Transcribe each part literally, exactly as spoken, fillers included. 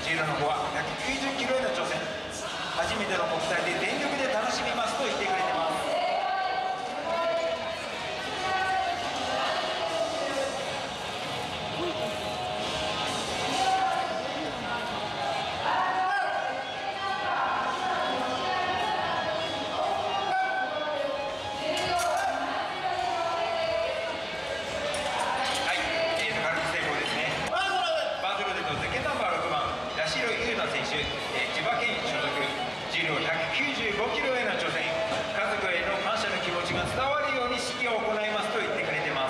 重量の方はひゃくきゅうじゅっキロへの挑戦。初めての国体で全力で楽しみますと言ってくれてます。千葉県所属、重量ひゃくきゅうじゅうごキロへの挑戦。家族への感謝の気持ちが伝わるように指揮を行いますと言ってくれてます。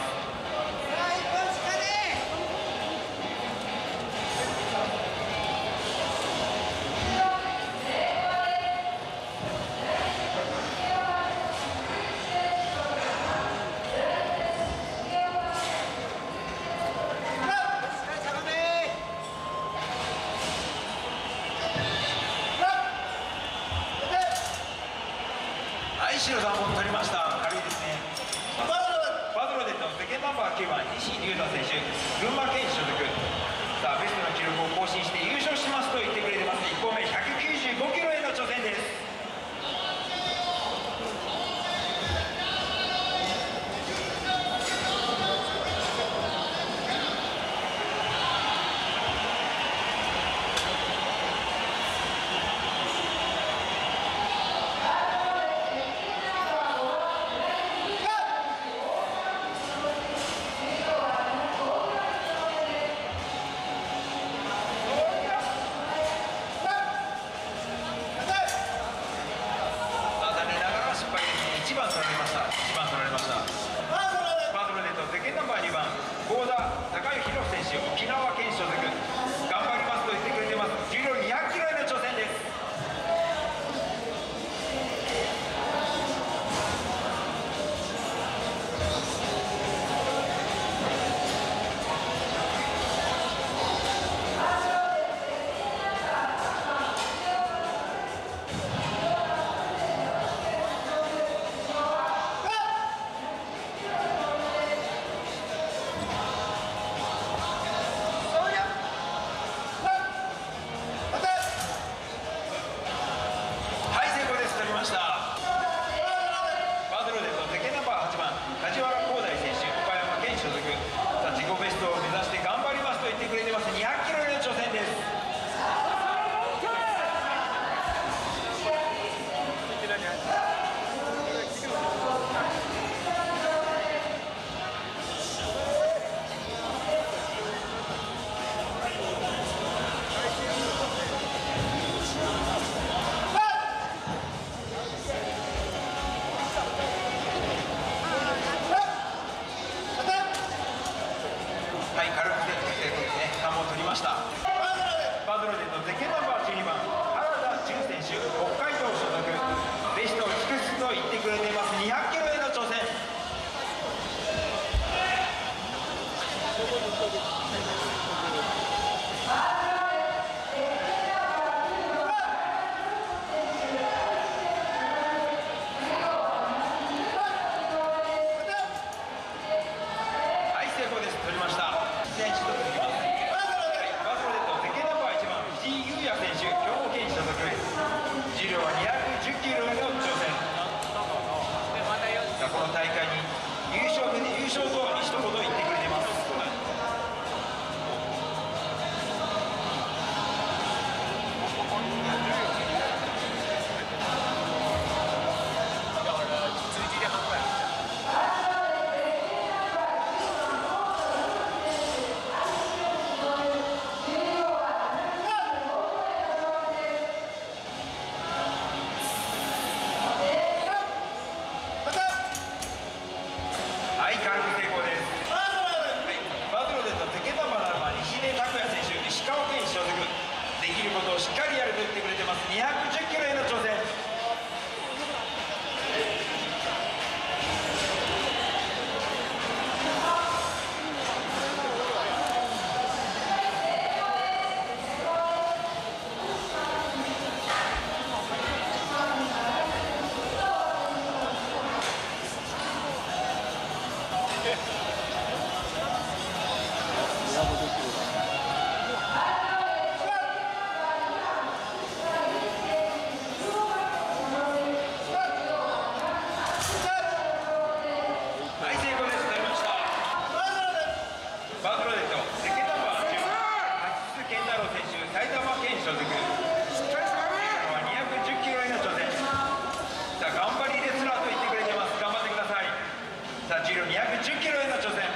白さんも取りました。軽いですね。バズロデットの世間ナンバーきゅうばん西龍太選手、群馬県所属。さあベストの記録を更新して優勝しますと言ってくれてます。いっこうめひゃくきゅうじゅうごキロへの挑戦です。いちばん取られました。いちばん取られました。パーソナルデッド世間ナンバーにばん幸田孝之宏選手、沖縄県所属。頑張りますと言ってくれてます。重量にひゃくキロへの挑戦です。梶原光大選手、岡山県所属。さあ自己ベストを目指して頑張りますと言ってくれてます。にひゃくキロへの挑戦です。はい、軽く成功ですね。さんぼん取りました。バズロデッドゼケナンバーじゅうにばん原田純選手、北海道所属。ベストを尽くすと言ってくれています。にひゃくキロへの挑戦。はい、成功です。取りました。選手と続きます。バズロデッド世間ナンバーいちばん藤井優也選手、兵庫県所属。重量はにひゃくじゅっキロへの挑戦。この大会に優勝優勝と一言言ってくれてます。はい、軽く成功です。バズロデッド世間ナンバーななばん西出拓也選手、石川県所属。できることをしっかりやると言ってくれてます。にひゃくじゅっキロへの挑戦。 所属、はにひゃくじゅっキロへの挑戦。さあ頑張りレスラーと言ってくれてます。頑張ってください。さあ重量にひゃくじゅっキロへの挑戦。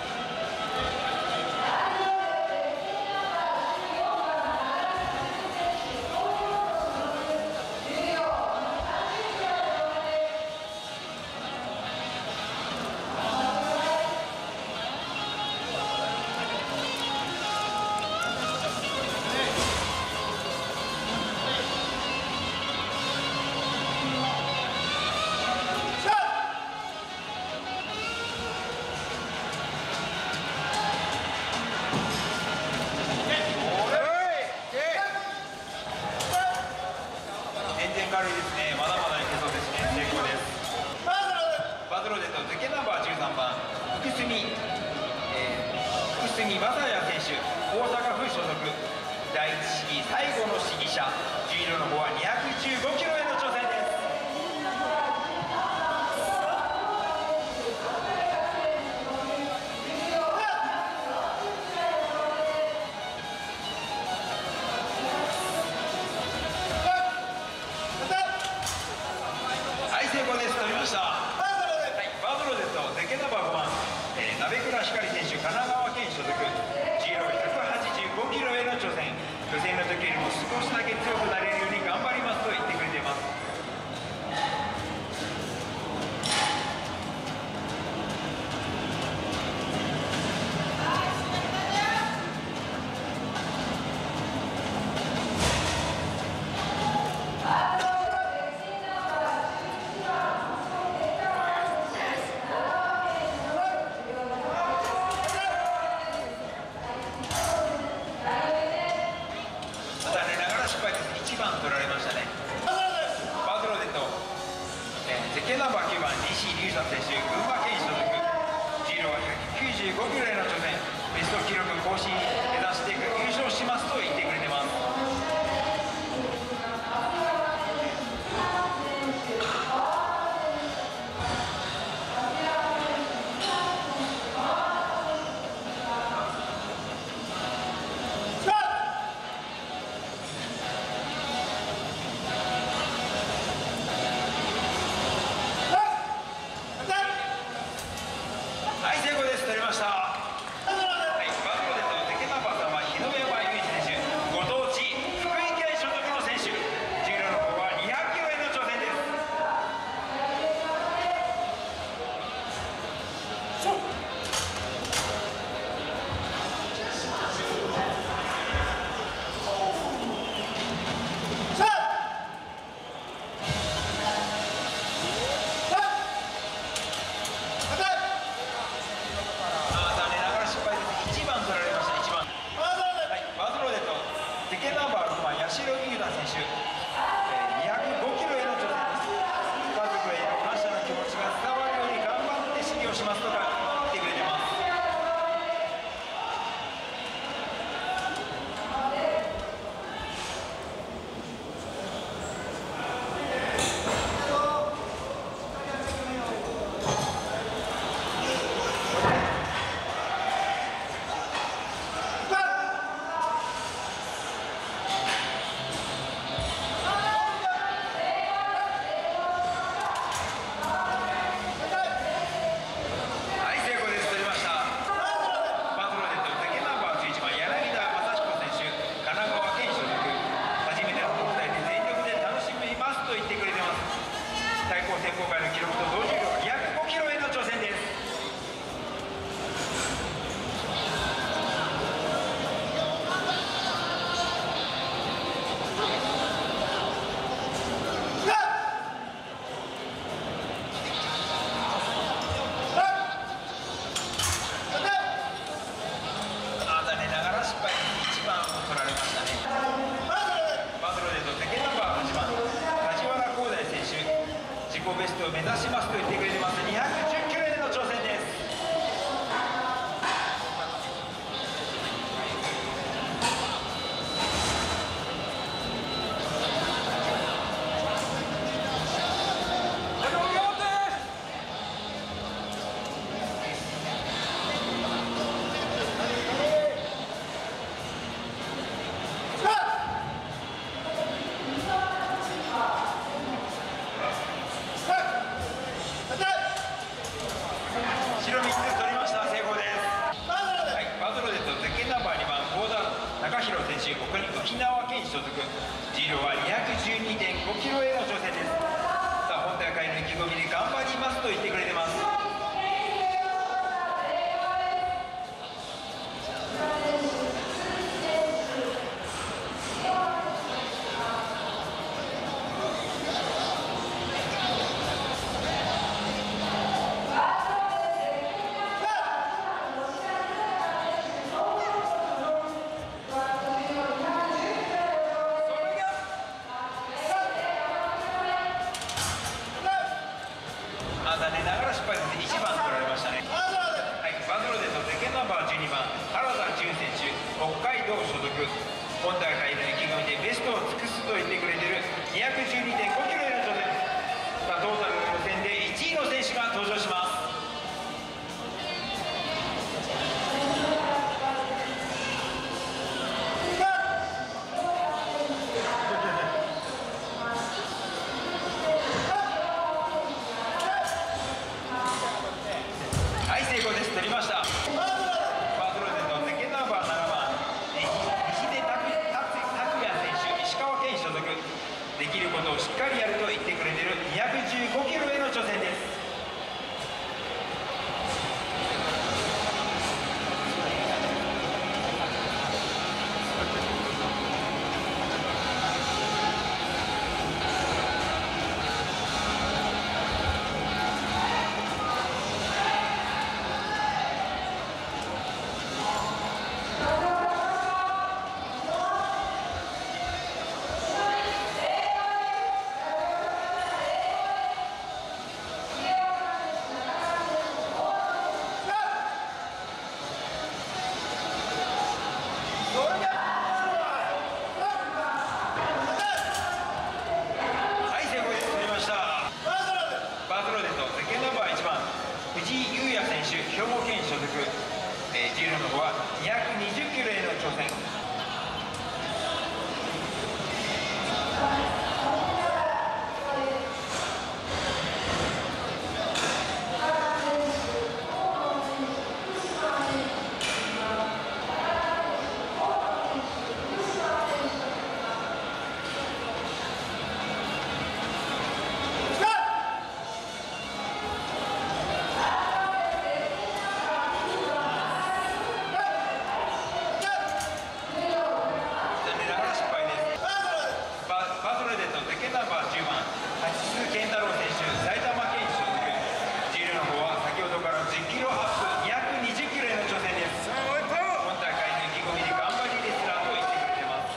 軽いですね。まだまだいけそうですね。成功です。バズロデとゼケナンバーじゅうさんばん福住、えー、福住正也選手、大阪府所属、だいいち試技最後の試技者。重量の方はにひゃくじゅうごキロへの挑戦です。成功です。取りました。はい、バズロデとゼケナンバーごばん、えー、鍋倉光選手、神奈川県所属、重量ひゃくはちじゅうごキロへの挑戦。予選の時よりも少しだけ強くなれるように頑張りますと言ってくれています。いちばん取られましたね。バズロデと、えー、ゼケナンバーきゅうばん西龍太選手、群馬県所属、重量はひゃくきゅうじゅうごキロへの挑戦。ベスト記録更新目指していく、優勝しますと言ってくれてます。はい、成功です。取りました。はい、バズロデとゼケナンバーさんは日野山雄一選手、ご当地福井県所属の選手。重量の方はにひゃくキロへの挑戦です。ゼケナンバーろくばん八代優太選手、えー、にひゃくごキロへの挑戦です。家族への感謝の気持ちが伝わるように頑張って試技をしますとか言ってくれてます。選考会の記録と同重量にひゃくごキロへの挑戦です。あ残念ながら失敗、いちばんを取られましたね。バズロデとゼケナンバーはちばん梶原光大選手、自己ベストを目指しますと言ってくれてます。にひゃくじゅっキロへの挑戦です。 重量は にひゃくじゅうにてんごキロへの挑戦です。さあ本大会の意気込みで頑張りますと言ってくれてます。残念ながら失敗です。いちばん取られましたね。はい、バズロデのゼケナンバーじゅうにばん原田純選手、北海道所属。本大会の意気込みでベストを尽くすと言ってくれている にひゃくじゅうにてんごキロへの挑戦。さあトータルの予選でいちいの選手が登場します。成功です。取りました。バートロデのゼケナンバーななばん西出拓也選手、石川県所属。できることをしっかりやると言ってくれているにひゃくじゅうごキロへの挑戦です。藤井優也選手、兵庫県所属。えー、重量の方はにひゃくにじゅっキロへの挑戦。健太郎選手、埼玉県所属。重量の方は先ほどからじゅっキロアップ、にひゃくにじゅっキロへの挑戦です。今大会の意気込みで頑張りレスラーと言ってくれてます。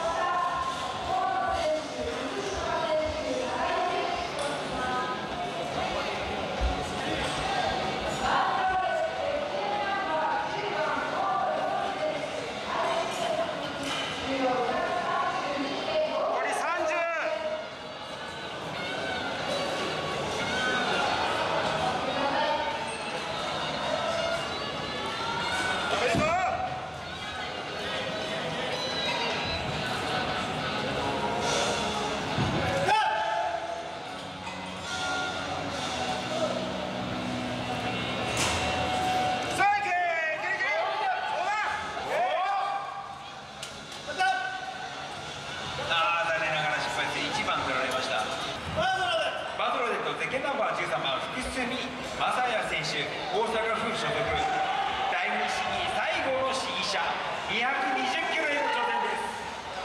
バトロデとゼケナンバーじゅうさんばん福住正也選手、大阪府所属。第二試技最後の試技者、にひゃくにじゅっキロへの挑戦です。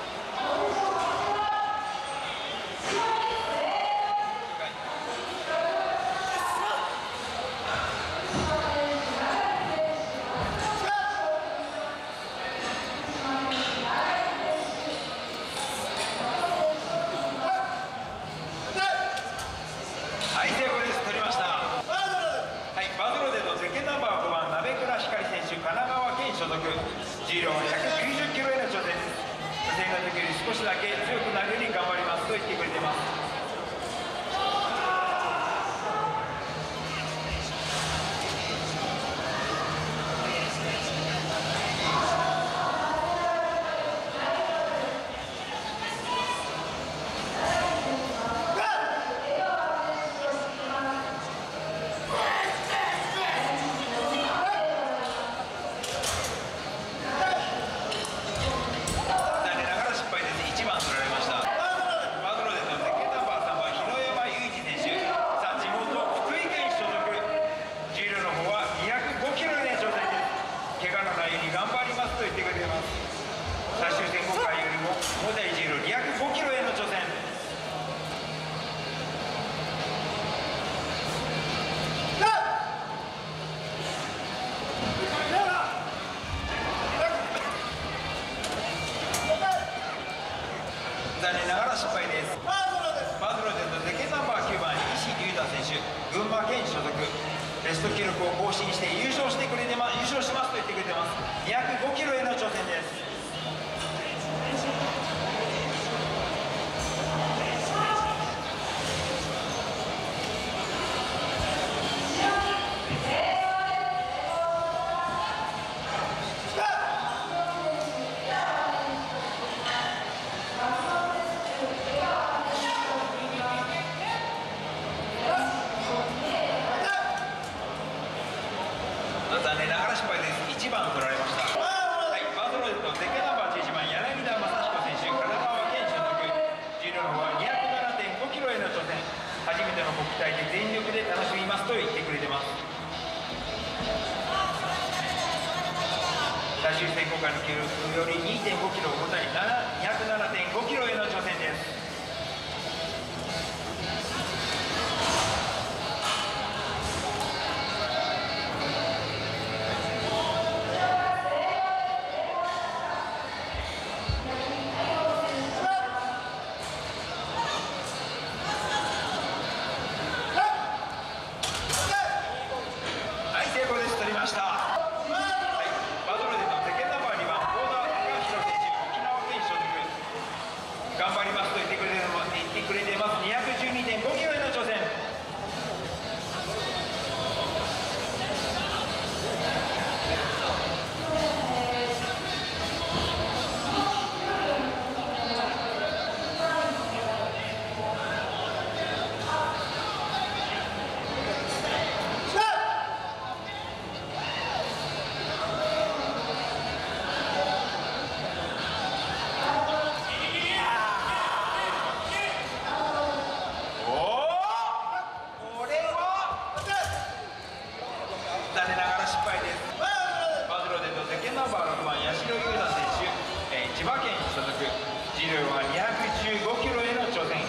はい、成功です。取りました。はい、バズロデのゼケナンバーごばん鍋倉光選手、神奈川県所属。重量はひゃくきゅうじゅっキロへの挑戦です。予選の時より少しだけ強くなるように頑張りますと言ってくれています。いちばん残念ながら失敗です。バズロでとゼケナンバーきゅうばん石井龍太選手、群馬県所属、ベスト記録を更新して優勝してくれてま優勝しますと言ってくれてます。にひゃくごキロへの挑戦です。残念ながら失敗です。いちばん取られました。はい、バズローデとゼケナンバーじゅういちばん柳田正彦選手、神奈川県所属、重量の方は にひゃくななてんごキロへの挑戦。初めての国体で全力で楽しみますと言ってくれてます。最終選考会の記録より にてんごキロ重たいにひゃくななてんごキロへの挑戦です。頑張りますと言ってくれて言ってくれてます。にひゃくじゅうにてんごキロへの挑戦。残念ながら失敗です。バズローデとゼケナンバーろくばん八代優太選手、えー、千葉県所属、重量はにひゃくじゅうごキロへの挑戦。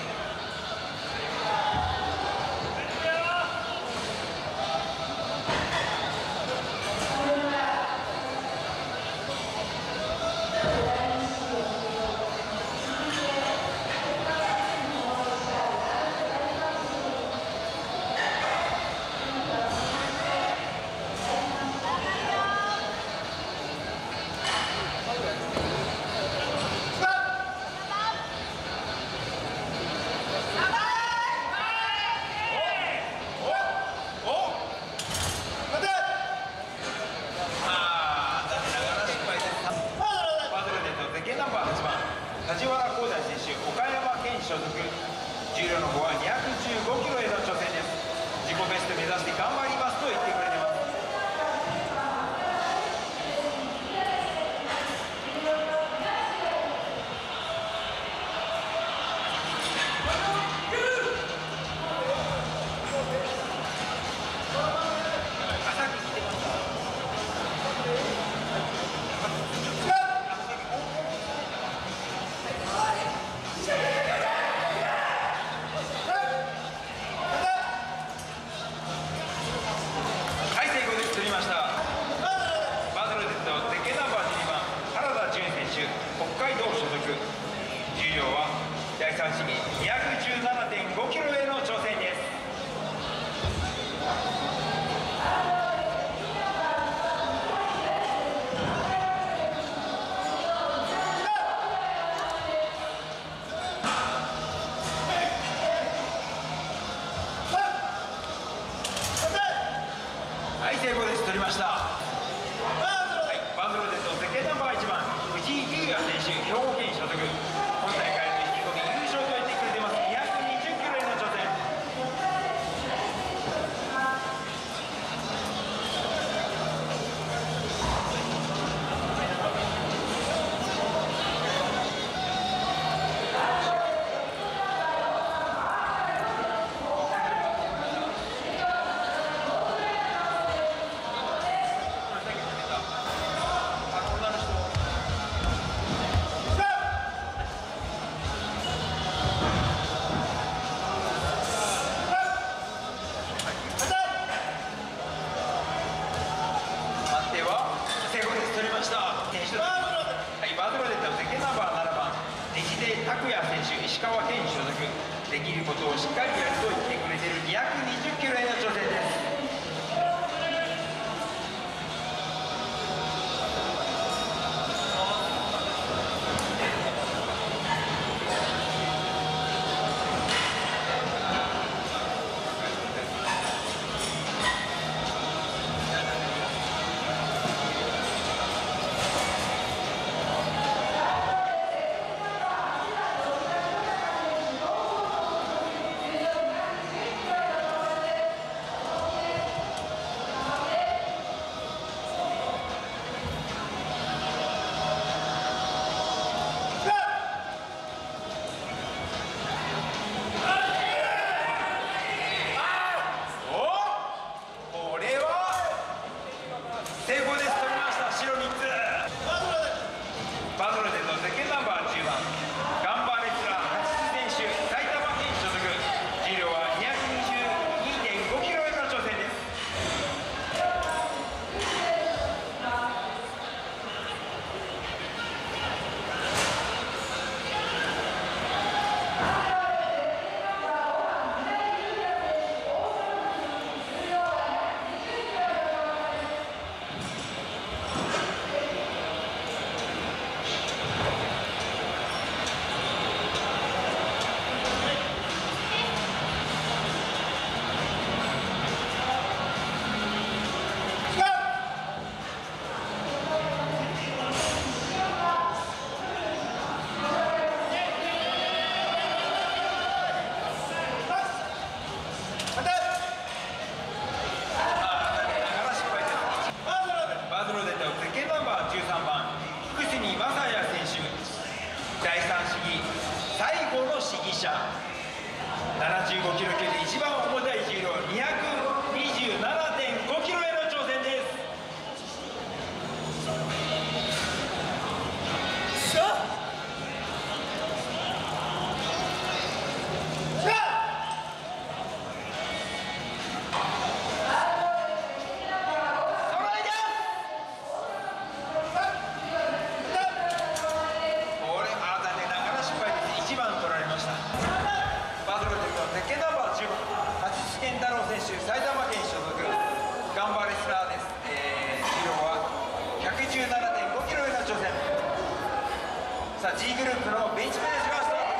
梶原光大選手、岡山県所属、重量の方はにひゃくじゅうごキロへの挑戦です。自己ベスト目指して頑張りますと言ってくれてます。北海道所属、重量はだいさん試技にひゃくじゅうななてんごキロへの挑戦です。はい、成功です。取りました。はい、バズローデとゼケナンバーいちばん藤井優也選手、兵庫県所属、今大会の意気込み優勝と言ってくれてます。にひゃくにじゅっキロへの挑戦。 拓也選手、石川県所属。できることをしっかりやると言ってくれているにひゃくにじゅっキロへの挑戦です。第三試技最後の試技者、ななじゅうごキロ級で一番重たい重量 にひゃくにじゅうななてんごキロへの挑戦です。埼玉県所属ガンバレスラーです。えー、重量は ひゃくじゅうななてんごキロへの挑戦。さあ G グループのベンチプレスがスタートです。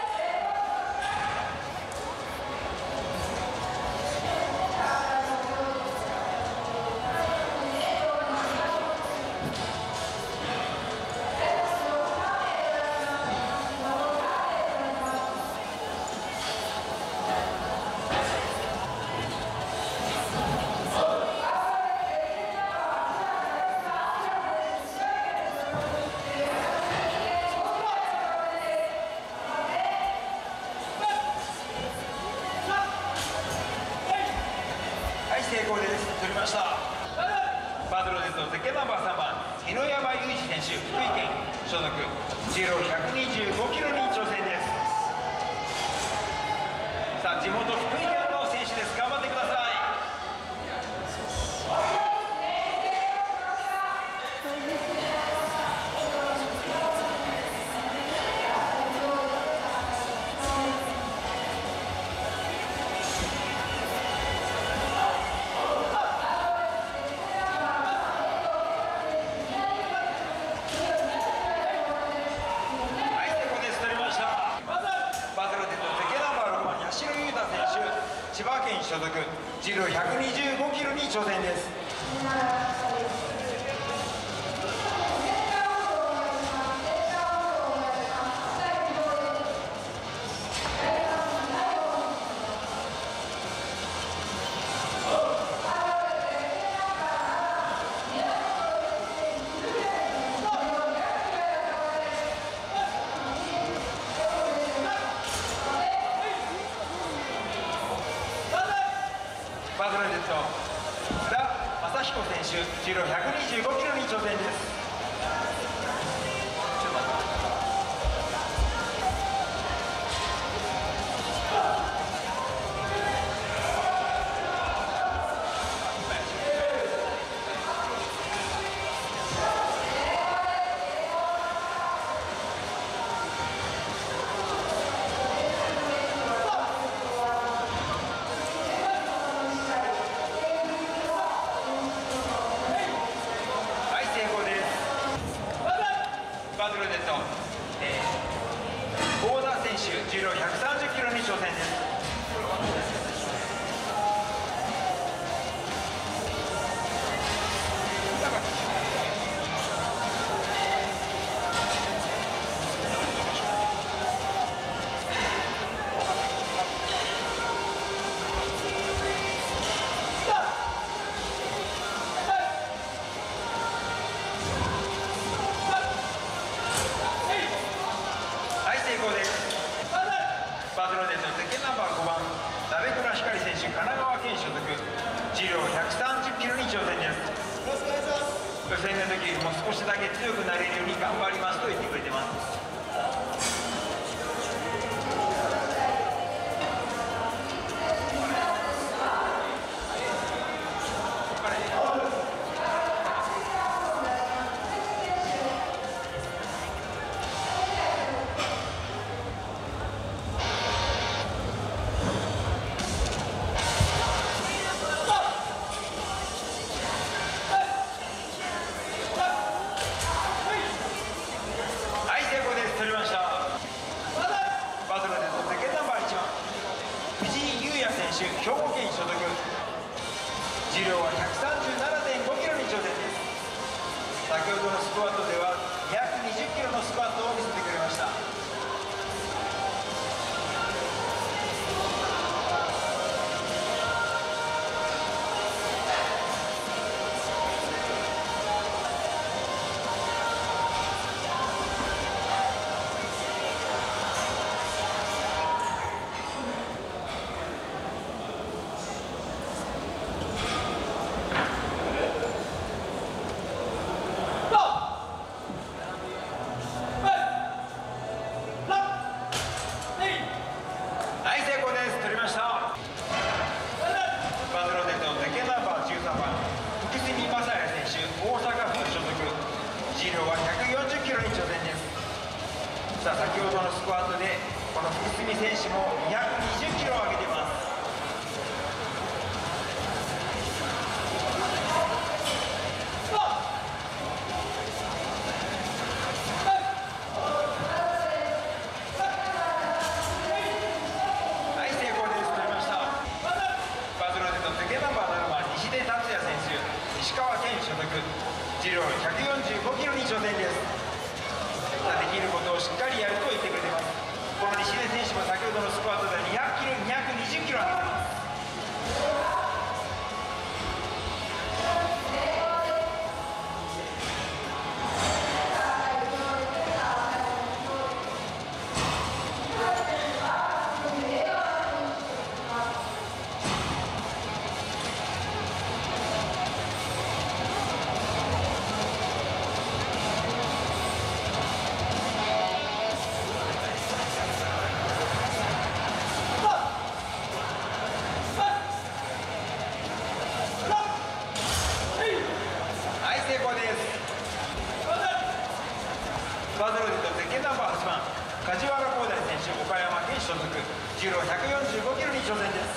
成功です。取りました。バトルですとゼッケンナンバーさんばん榎山裕二選手、福井県所属、重量ひゃくにじゅうごキロに挑戦です。さあ地元福井県の選手です。頑張ってください。千葉県所属、重量ひゃくにじゅうごキロに挑戦です。バトルですと須田正彦選手、重量ひゃくにじゅうごキロに挑戦です。 重量ひゃくさんじゅっキロに挑戦です。バズロデンのゼッケンナンバーごばん、鍋倉光選手、神奈川県所属、重量ひゃくさんじゅっキロに挑戦です。よろしくお願いします。予選の時よりも少しだけ強くなれるように頑張りますと言ってくれてます。兵庫県所属、重量は ひゃくさんじゅうななてんごキロに挑戦です。先ほどのスクワットではにひゃくにじゅっキロのスクワットを見せてくれました。重量はひゃくよんじゅっキロに挑戦です。さあ、先ほどのスクワットでこの福住選手もにひゃくにじゅっキロを上げています。はい、成功です。取りました。バズロデンのゼッケンナンバーななばん、西出達也選手、石川県所属、重量ひゃくよんじゅうごキロに挑戦です。できることをしっかりやると言ってくれています。この西出選手も先ほどのスクワットではにひゃくキロ、にひゃくにじゅっキロ上げています。バズロデンとゼッケンナンバーはちばん、梶原光大選手、岡山県所属、重量ひゃくよんじゅうごキロに挑戦です。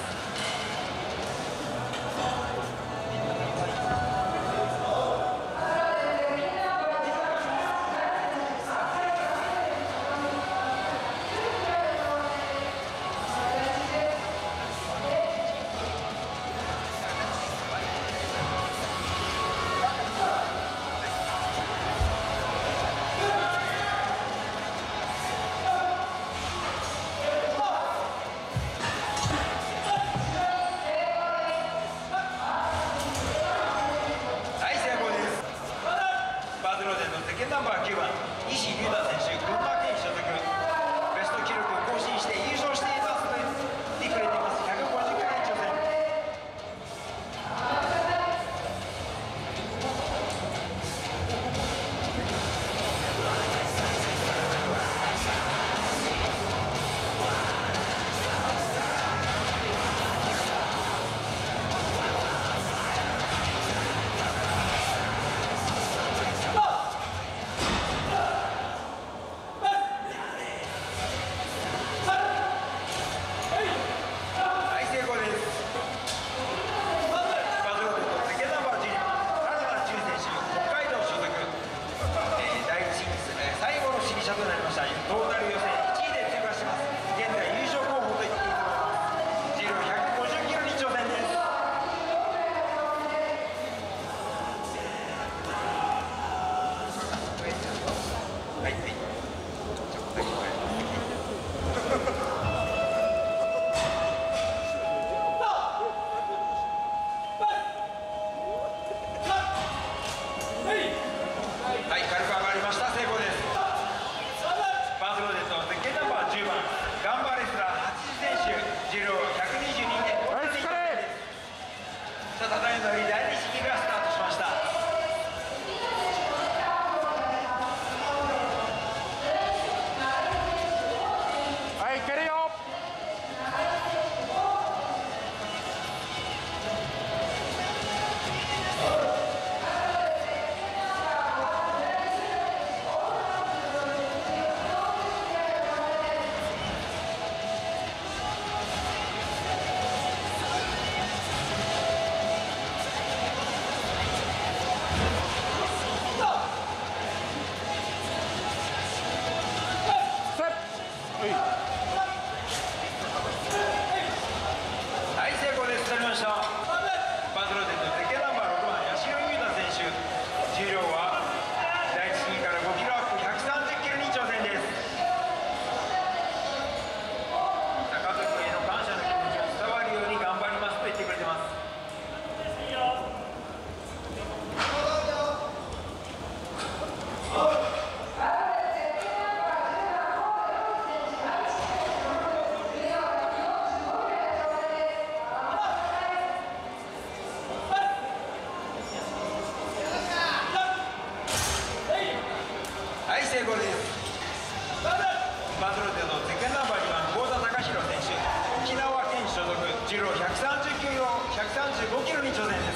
バズロデのゼケンナンバーにばん幸田貴弘選手、沖縄県所属、重量ひゃくさんじゅっキロ、ひゃくさんじゅうごキロに挑戦です。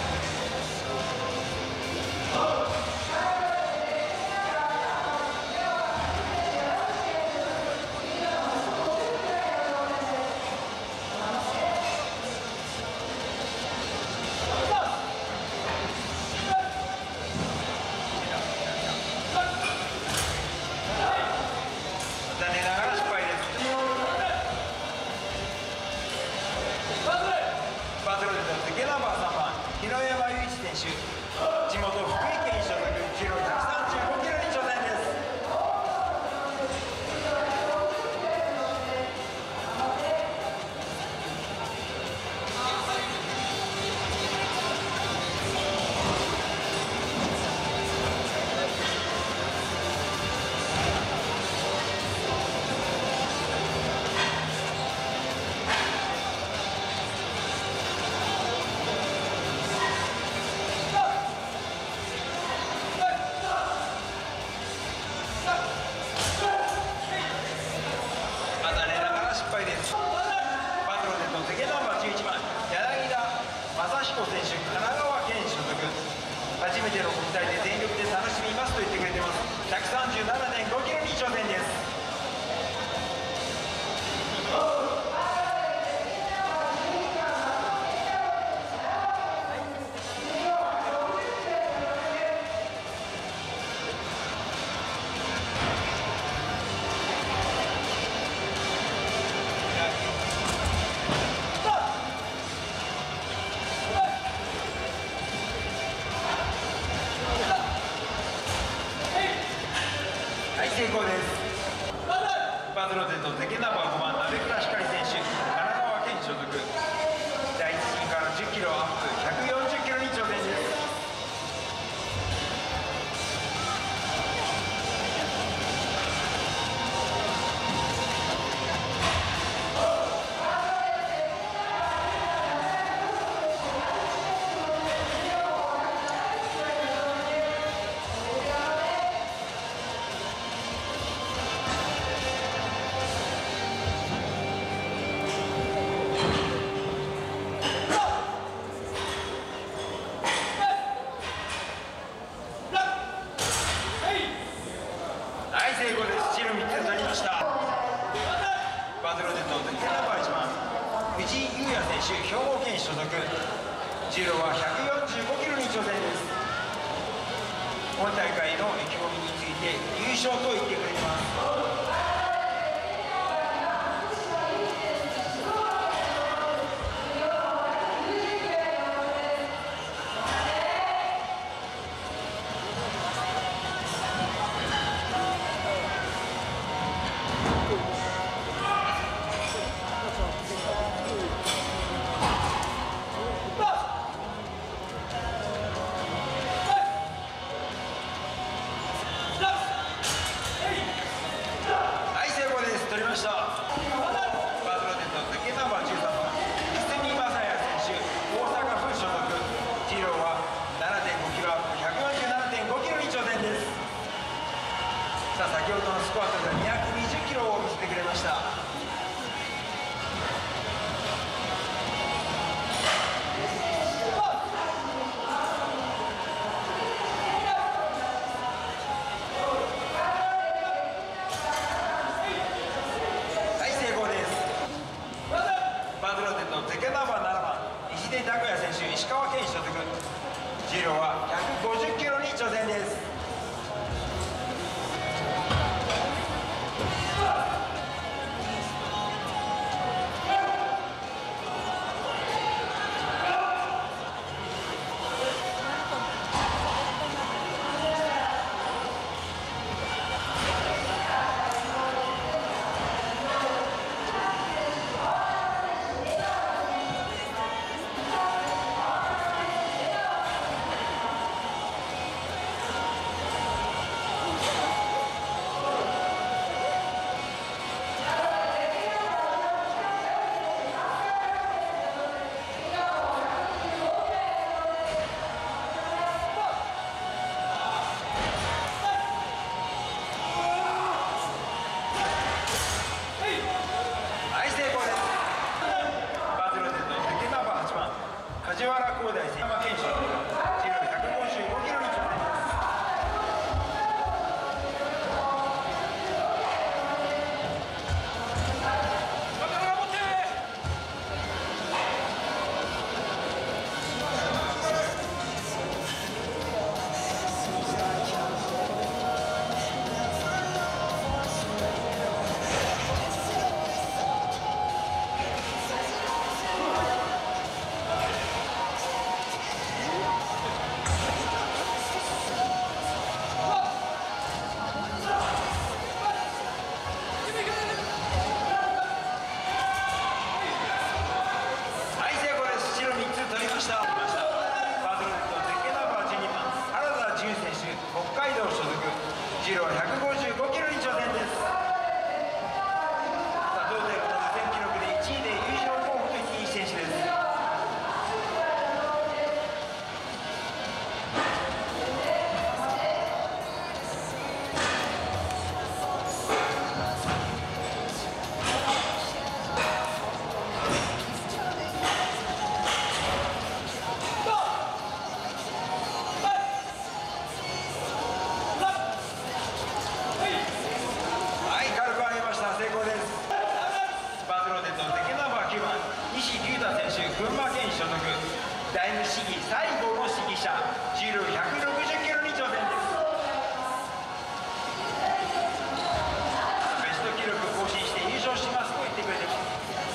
地元福井県所属、重量ひゃくさんじゅうごキロに挑戦です。選手、神奈川県所属、初めての国体で全力で楽しみますと言ってくれてます。ひゃくさんじゅうななてんごキロに挑戦です。成功です。バズロゼとゼケナンバーごばん鍋倉光選手、神奈川県所属、第一進からじゅっキロアップ、ひゃくよんじゅっキロに挑戦です。成功です。チームみっつになりました。バズロゼットゼケナンバーいちばん藤井優也選手、兵庫県所属、重量はひゃくよんじゅうごキロに挑戦です。本大会の意気込みについて優勝と言ってくれてます。先ほどのスクワットがにひゃくにじゅっキロを見せてくれました。はい成功です。バズロゼットゼケナンバーななばん石出拓也選手、石川県所属、重量はひゃくごじゅっキロに挑戦です。 第二試技最後の試技者、重量ひゃくろくじゅっキロに挑戦です。ベスト記録更新して優勝しますと言ってくれてます。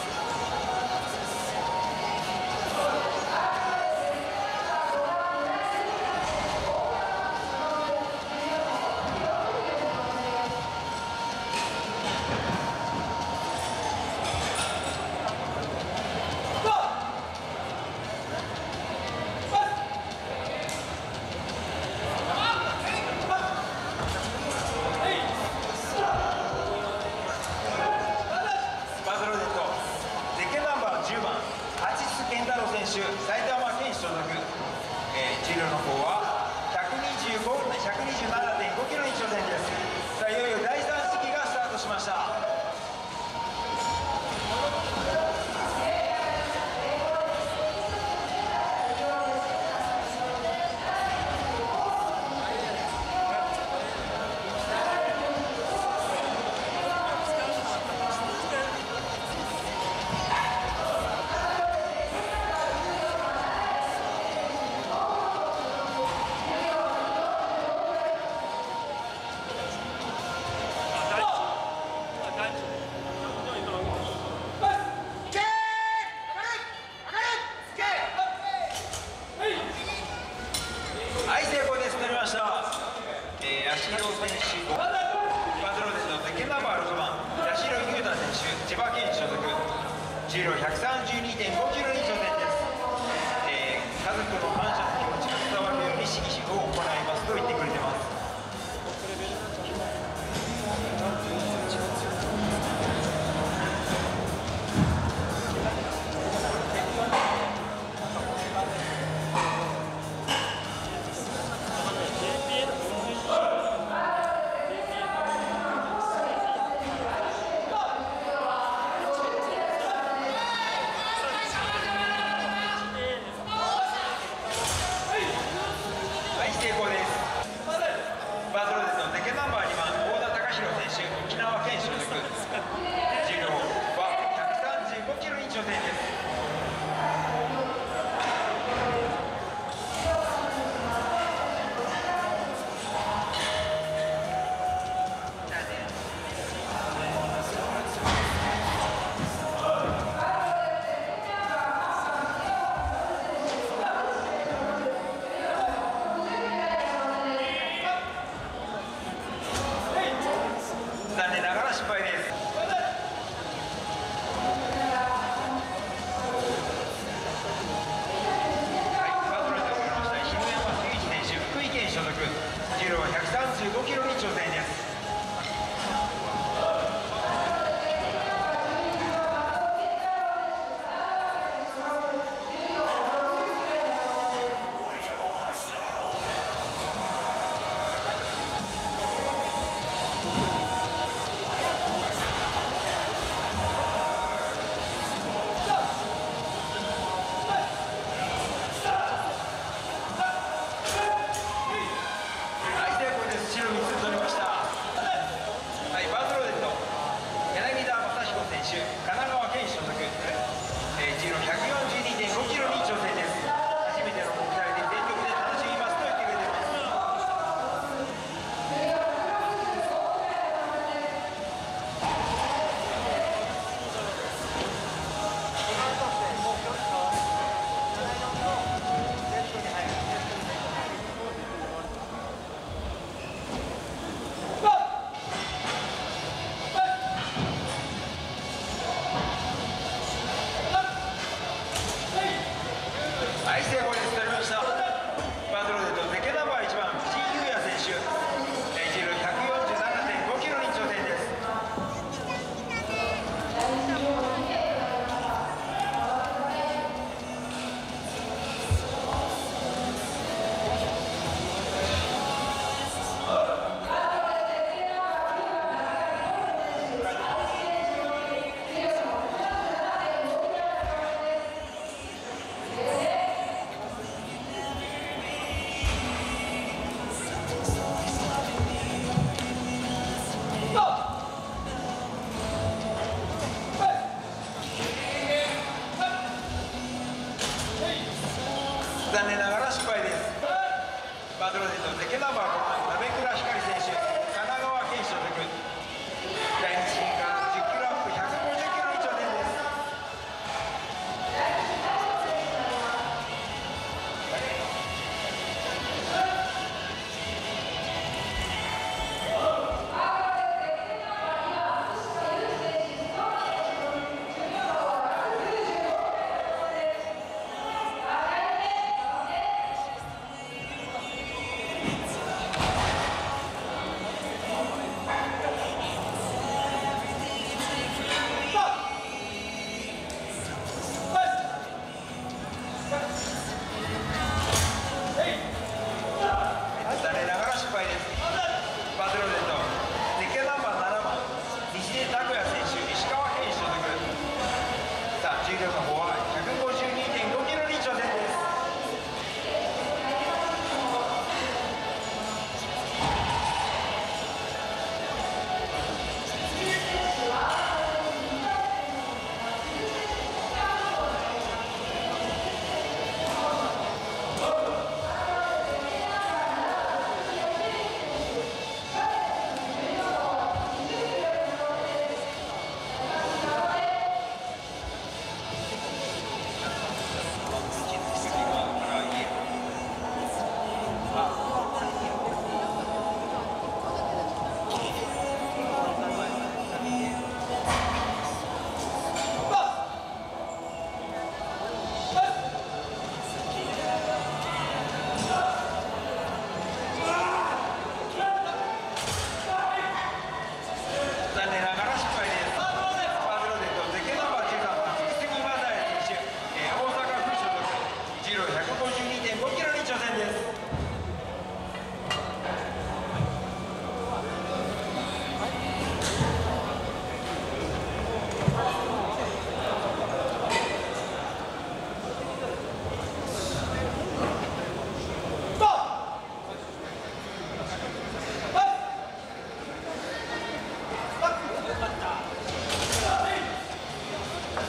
埼玉県所属、えー、重量の方はひゃくにじゅうご、ひゃくにじゅうななてんごキロに挑戦です。さあいよいよだいさん試技がスタートしました。はい、成功です。取りました。えー、八代選手、バズローデンのゼッケンナンバーろくばん、八代優太選手、千葉県所属、重量ひゃくさんじゅうにてんごキロに挑戦です。えー、家族の感謝の気持ちが伝わるように試技を行いますと言ってくれてます。成功です。バズローデンのゼッケンナンバーにばん、大田隆弘選手、沖縄県所属、重量はひゃくさんじゅうごキロに挑戦です。残念ながら失敗です。はい、バズローデンで終わりました。日野山誠一選手、福井県所属、重量はひゃくさんじゅうごキロに挑戦です。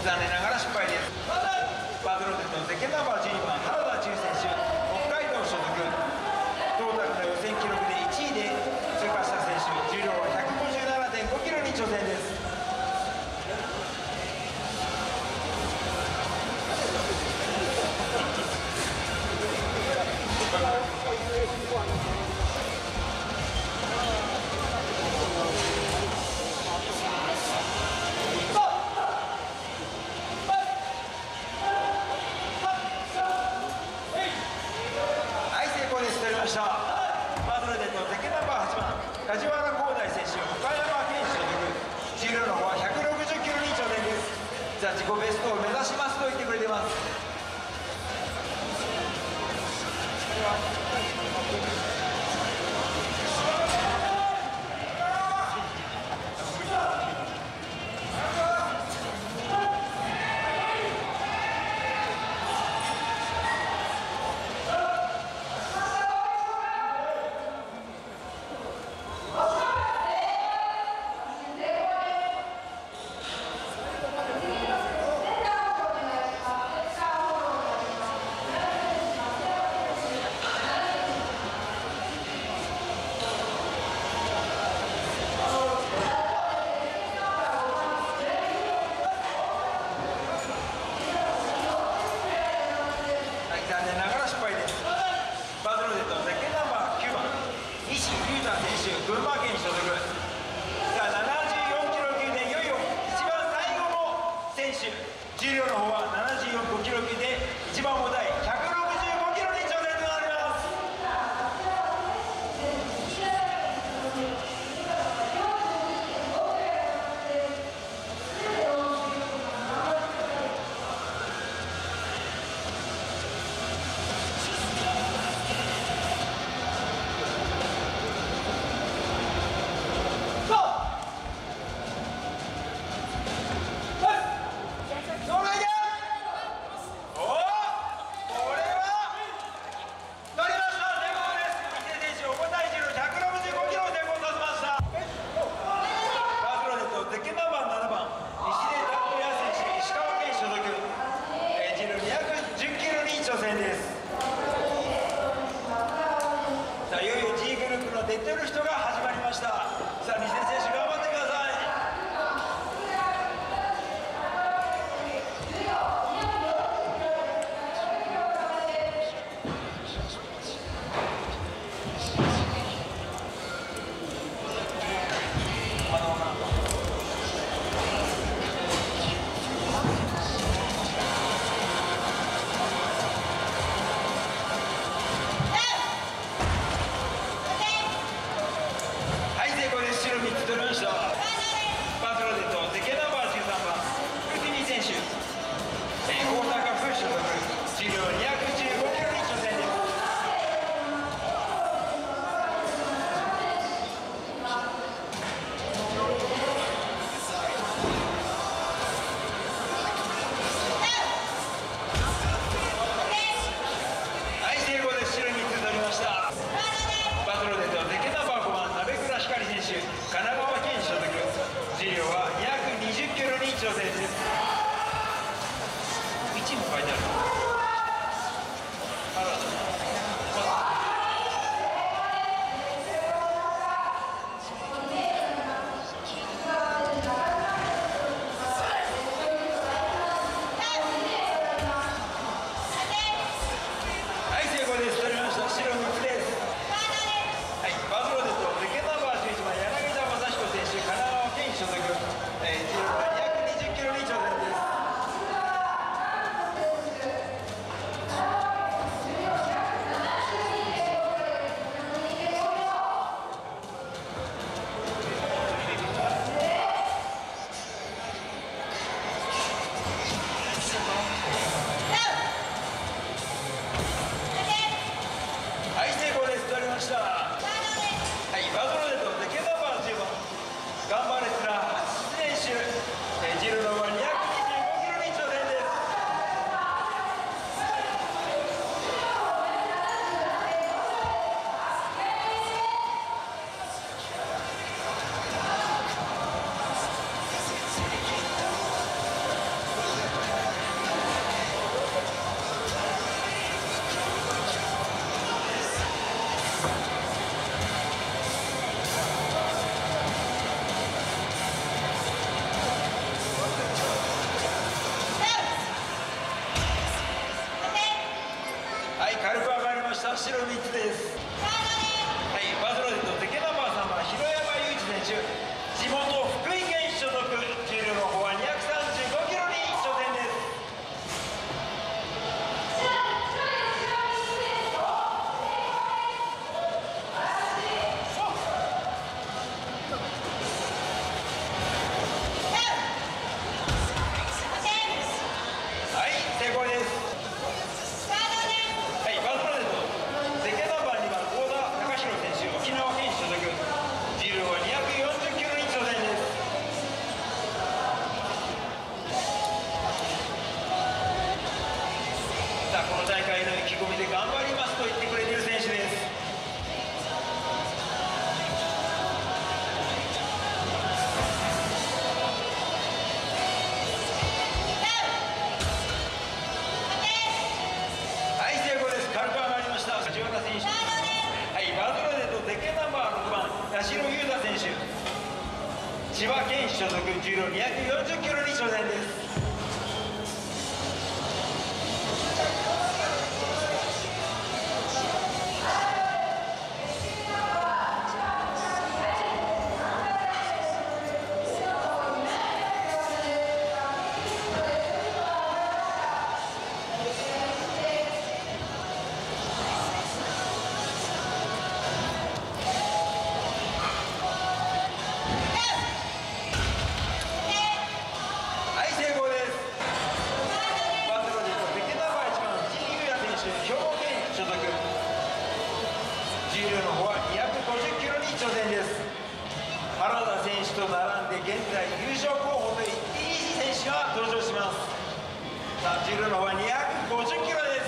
残念ながら失敗です。バズローデットゼッケンナンバーじゅうにばん原田中選手、北海道所属。トータルの予選記録でいちいで通過した選手、重量は ひゃくごじゅうななてんごキロに挑戦です。バズローデットゼッケンナンバーはちばん梶原光大選手、岡山県所属。重量の方はひゃくろくじゅっキロに挑戦です。じゃあ自己ベストを目指しますと言ってくれてます。残念ながら失敗です。バズローデットゼッケンナンバーきゅうばん西優太選手、群馬県所属。さあななじゅうよんキロ級でいよいよ一番最後の選手、重量の方はななじゅうよんキロ級で一番重たいひゃくろくじゅうごキロに挑戦となります。さあいよいよ G グループの出てる人が始まりました。さあ西出選手頑張ってください。 意気込みで頑張りますと言ってくれている選手です。はい、成功です。軽く上がりました。梶原選手。はい、バズロデとゼケナンバーろくばん八代優太選手、千葉県所属重量にひゃくよんじゅっキロに挑戦です。重量の方はにひゃくごじゅっキロに挑戦です。原田選手と並んで現在優勝候補と言っていい選手が登場します。さあ、重量の方はにひゃくごじゅっキロです。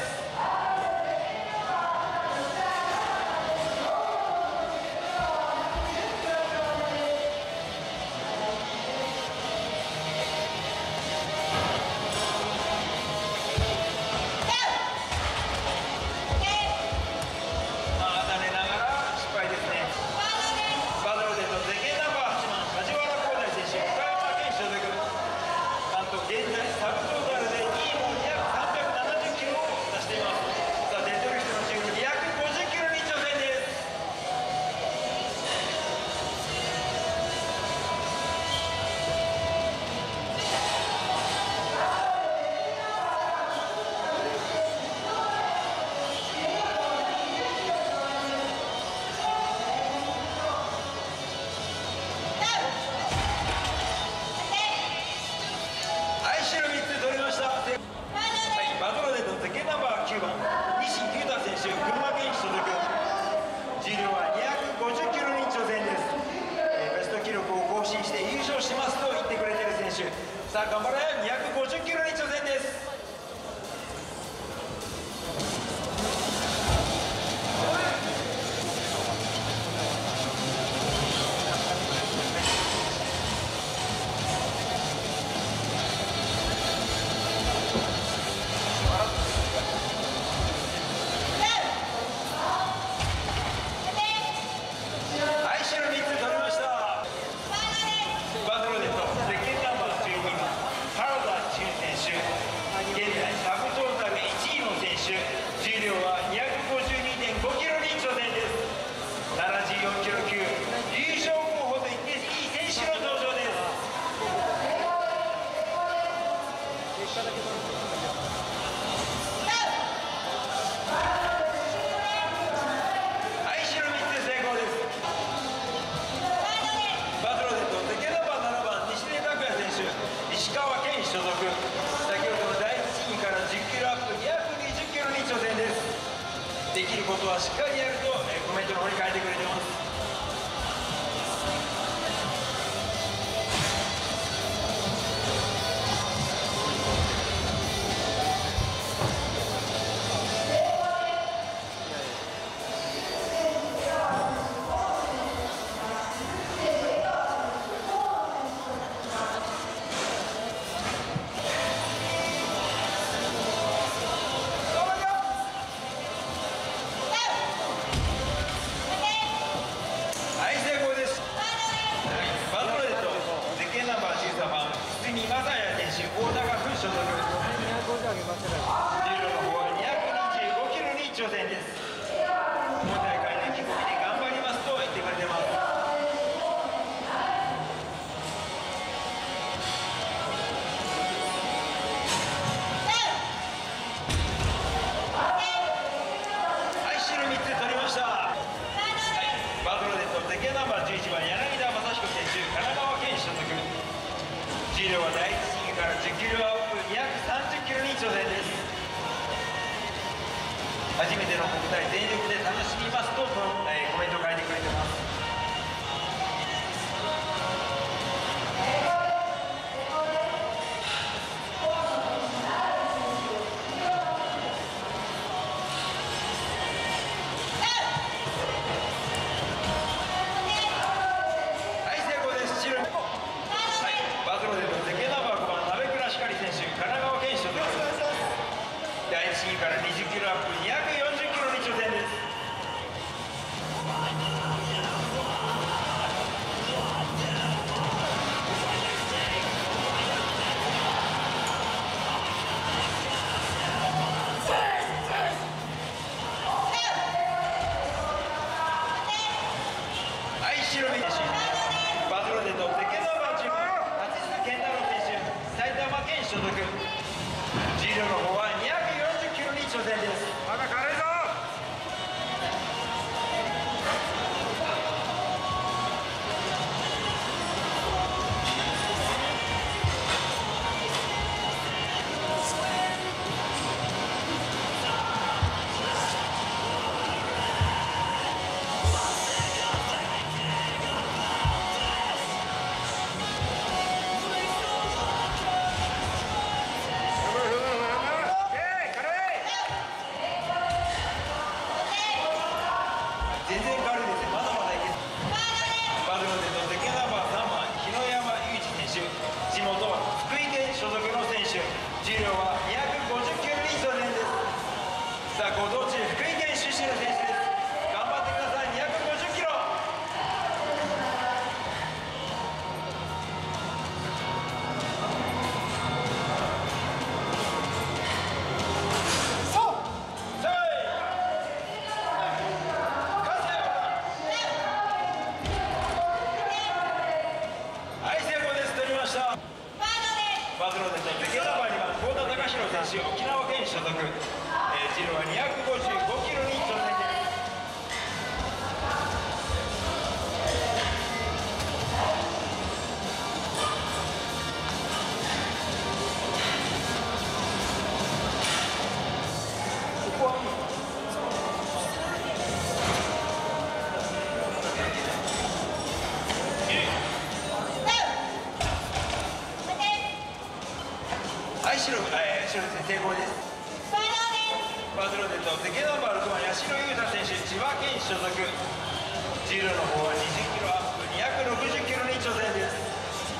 さあ頑張れ、にひゃくごじゅっキロに挑戦です。できることはしっかりやると、えー、コメントの方に書いてくれてます。挑戦です。今大会の意気込みで頑張りますと言ってくれてます。はい、白みっつ取りました。はい、バトロデットゼケナンバーじゅういちばん柳田正彦選手、神奈川県所属。重量は第一審議からじゅっキロアップにひゃくさんじゅっキロに挑戦です。初めての国体全力で楽しみますと、えー、コメントを書いてくれてます。はからにじゅっキロアップにひゃくよんじゅっキロに挑戦です。はい、白身です。バズロデと鉄拳ナンバーじゅうご、八津健太郎選手、埼玉県所属。重量の方はにひゃくよんじゅっキロに挑戦です。 まだ軽いぞ。 全然軽いですね。まだまだいける。バズロデと鉄拳ナンバーさんばん、日野山裕二選手、地元福井県所属の選手。重量はにひゃくごじゅっキロに挑戦です。さあ、ご当地福井県出身の選手です。頑張ってください。にひゃくごじゅっキロ。バズロデと鉄拳ナンバーにばん、幸田隆弘選手、沖縄県所属。えー、重量はにひゃくごじゅうごキロに挑戦です。はい、白、えー、白ですね、成功です。バズロデと鉄拳ナンバーろくばん、八代優太選手、千葉県所属。重量の方はにじゅっキロアップ、にひゃくろくじゅっキロに挑戦です。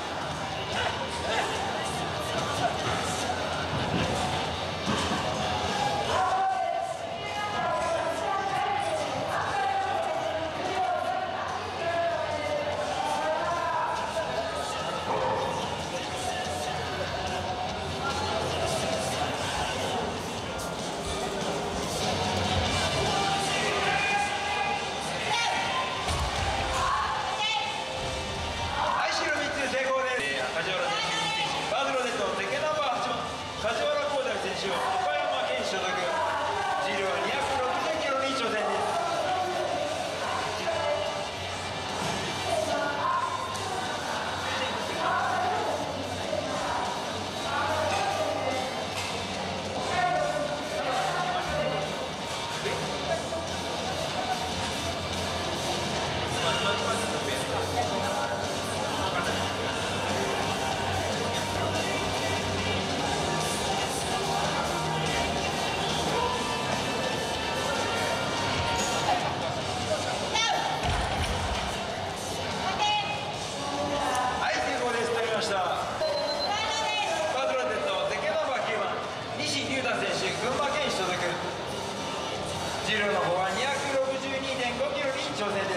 梶原光大選手、岡山県所属。重量はにひゃくろくじゅっキロに挑戦です。重量の方はにひゃくろくじゅうにてんごキロに挑戦です。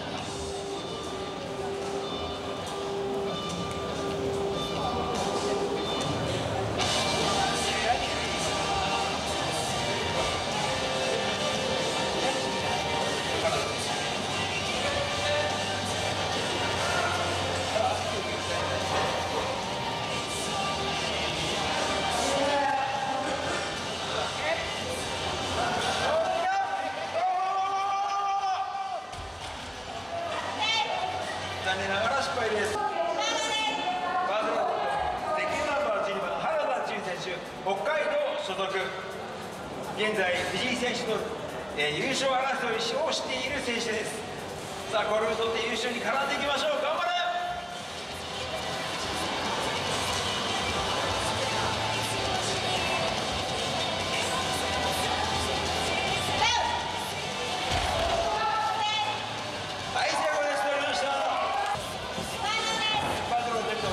残念ながら失敗です。バズロデと鉄拳ナンバーじゅうにばん、原田純選手、北海道所属。現在藤井選手と、えー、優勝争いをしている選手です。さあ、これを取って優勝に絡んでいきましょう。頑張れ。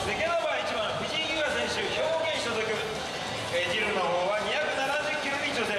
重量の方はにひゃくななじゅっキロに挑戦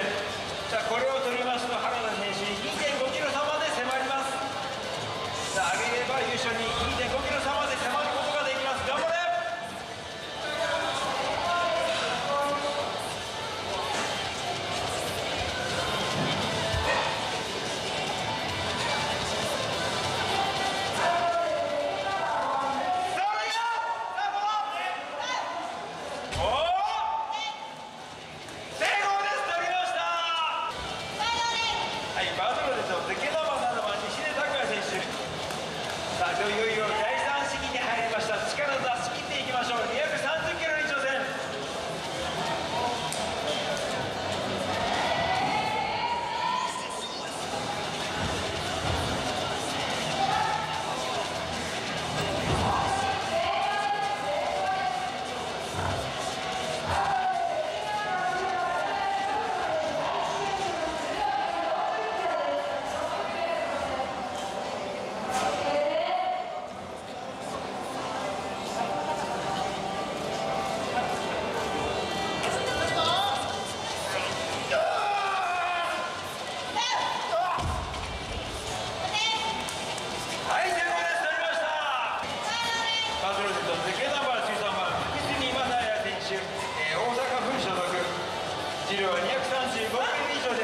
重量はにひゃくさんじゅうごキロに挑戦です。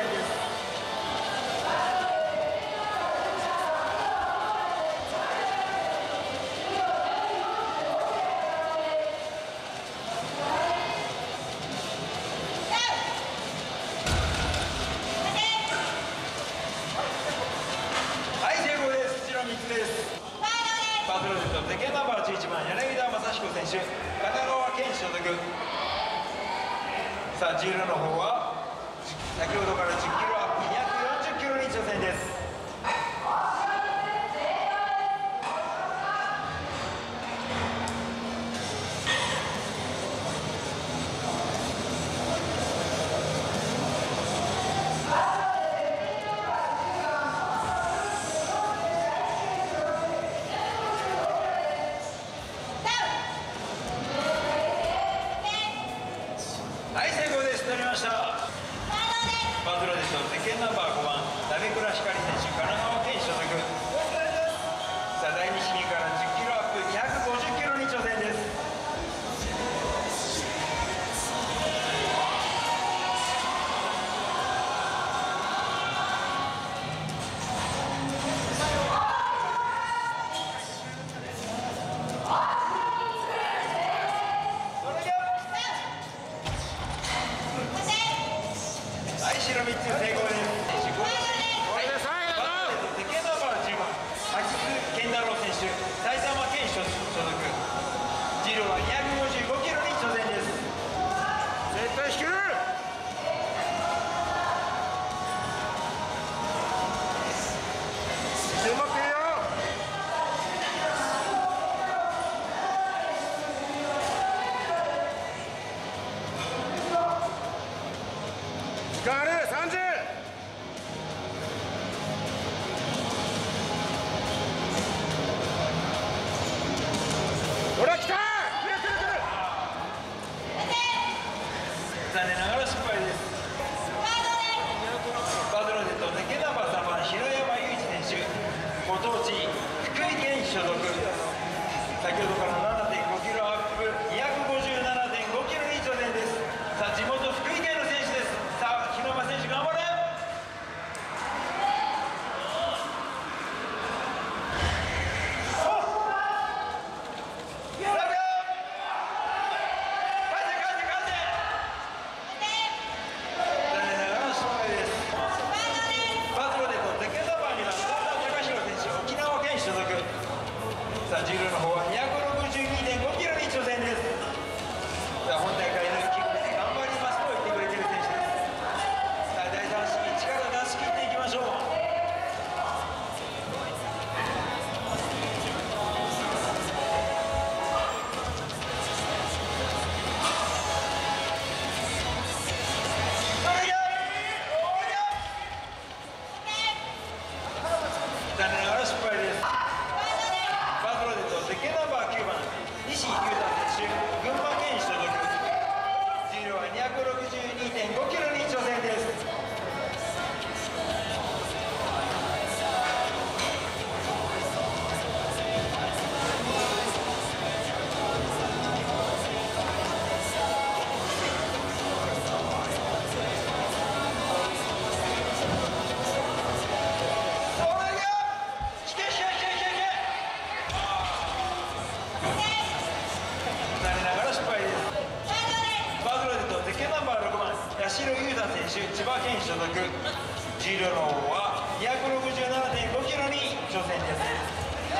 パトロールとゼケンナンバーじゅういちばん柳田正彦選手、神奈川県所属。さあ重量の方は先ほどからじゅっキロアップにひゃくよんじゅっキロに挑戦です。パトロールとゼケンナンバーごばん鍋倉光選手、神奈川県所属。さあ第二試技からじゅっキロアップにひゃくごじゅっキロに挑戦です。白みっつ成功です。ゼケンナンバーじゅうばん秋津健太郎選手、埼玉県所属。重量はにひゃくごじゅうごキロに挑戦です。 絶対引ける。うまくいいよ。時間ある。さんじゅう。ほら来た。 残念ながら失敗です。パドロールとゼケンナンバーさんばん篠山雄一選手、ご当地福井県所属。先ほどから ななてんごキロアップにひゃくごじゅうななてんごキロに挑戦です。さあ地元福井県の選手です。さあ日野間選手頑張れ。さあ重量の方はにひゃくろくじゅうにてんごキロに挑戦です。さあ本大会の意気込みで頑張りますと言ってくれている選手です。さあ第三試技力出し切っていきましょう。残念ながら失敗です。ゼケンナンバーきゅうばん西裕太選手、群馬県所属。重量はにひゃくろくじゅうにてんごキロに挑戦です。八代雄太選手、千葉県所属。重量の方はにひゃくろくじゅうななてんごキロに挑戦です。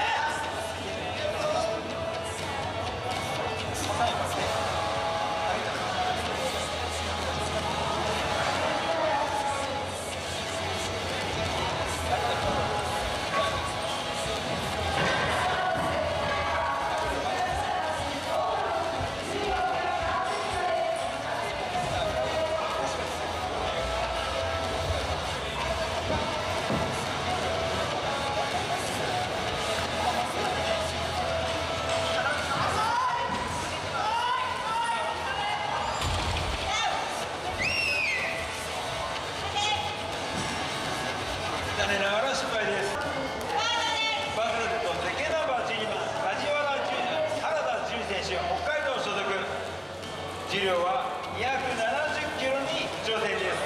残念ながら失敗です。バトルでとゼケンナンバーじゅうにばん梶原純原田純選手、北海道所属。重量はにひゃくななじゅっキロに挑戦です。